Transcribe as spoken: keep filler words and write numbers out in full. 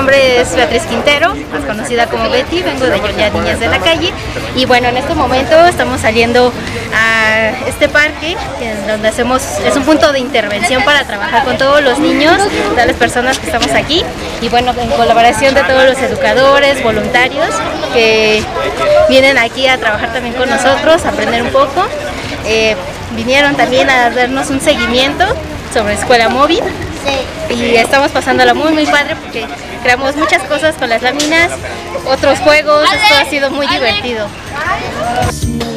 nombre es Beatriz Quintero, más conocida como Betty, vengo de Yonya Niñas de la Calle y bueno, en este momento estamos saliendo a este parque en donde hacemos, es un punto de intervención para trabajar con todos los niños, todas las personas que estamos aquí y bueno, en colaboración de todos los educadores, voluntarios que vienen aquí a trabajar también con nosotros, a aprender un poco. Eh, vinieron también a darnos un seguimiento sobre escuela móvil y estamos pasándola muy muy padre porque creamos muchas cosas con las láminas, otros juegos, esto ha sido muy divertido.